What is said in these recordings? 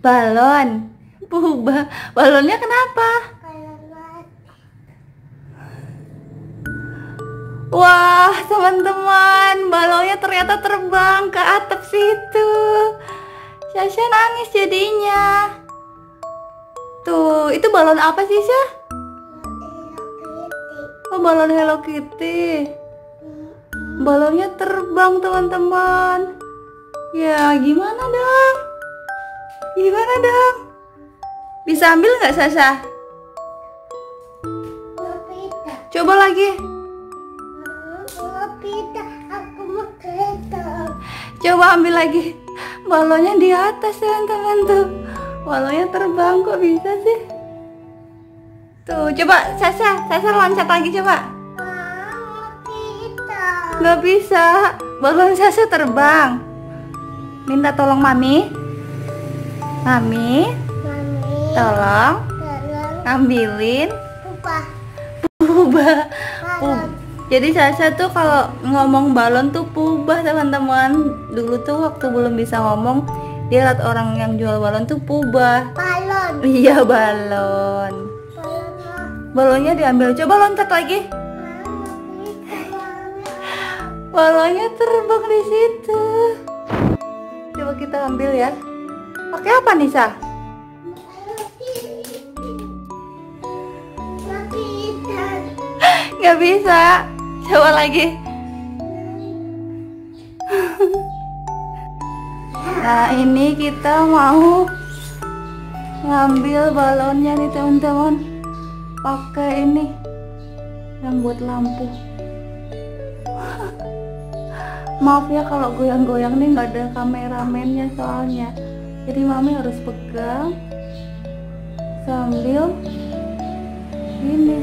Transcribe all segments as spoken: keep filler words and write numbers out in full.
Balon. Pubah. Balonnya kenapa? Wah, teman-teman, balonnya ternyata terbang ke atap situ. Sasha nangis jadinya. Tuh, itu balon apa sih, Sasha? Oh, balon Hello Kitty. Balonnya terbang, teman-teman. Ya, gimana dong? Gimana dong? Bisa ambil nggak, Sasha? Coba lagi. Coba ambil lagi. Balonnya di atas, teman-teman tuh. Balonnya terbang, kok bisa sih? Tuh, coba Sasha, Sasha loncat lagi coba. Nggak bisa. Balon Sasha terbang. Minta tolong Mami. Mami, tolong ambilin pubah. Pubah. Jadi Sasha tuh kalau ngomong balon tuh pubah, teman-teman. Dulu tuh waktu belum bisa ngomong, dia lihat orang yang jual balon tuh pubah. Balon. Iya, balon. Balonnya diambil. Coba loncat lagi. Balonnya terbang di situ. Coba kita ambil ya. Pakai apa nih, Sa? Nggak bisa. Coba lagi. Nah, ini kita mau ngambil balonnya nih, teman-teman. Pakai ini yang buat lampu. Maaf ya kalau goyang-goyang nih, nggak ada kameramennya soalnya. Jadi Mami harus pegang sambil ini.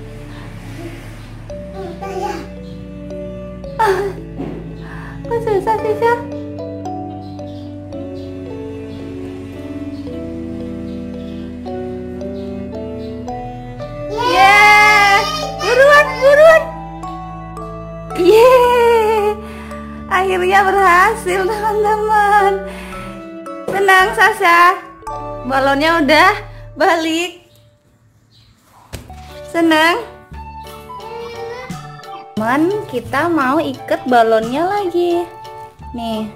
Kok susah sih, Syah? Yeay! Buruan, buruan! Yeay! Akhirnya berhasil, teman-teman. Senang, Sasha. Balonnya udah balik. Senang? Teman, kita mau ikat balonnya lagi. Nih.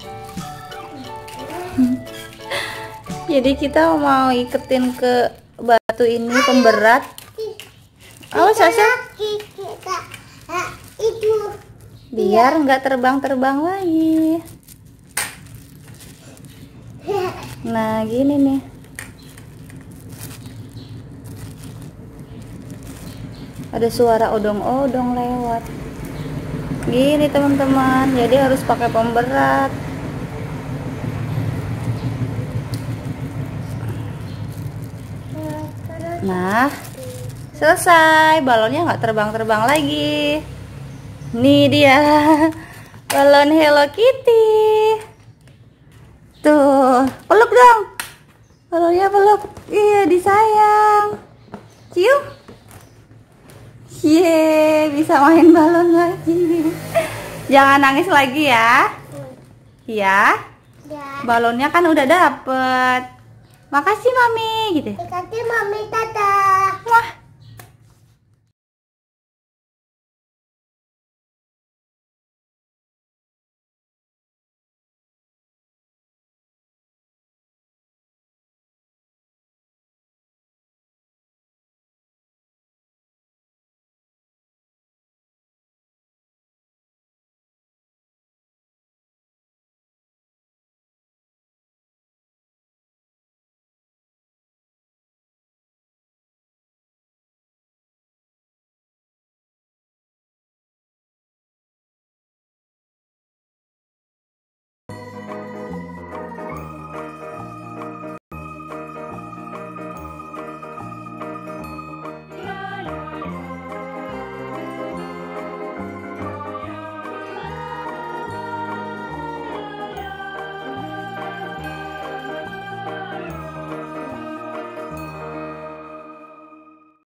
Jadi kita mau iketin ke batu ini pemberat. Oh, Sasha. Biar nggak terbang-terbang lagi. Nah, gini nih. Ada suara odong-odong lewat. Gini, teman-teman. Jadi harus pakai pemberat. Nah, selesai. Balonnya nggak terbang-terbang lagi. Nih dia. Balon Hello Kitty. Tuh, peluk dong. Balonnya peluk. Iya, disayang. Cium. Yeay, bisa main balon lagi. Jangan nangis lagi ya. Ya. Balonnya kan udah dapet. Makasih Mami gitu. Makasih Mami, dadah. Wah.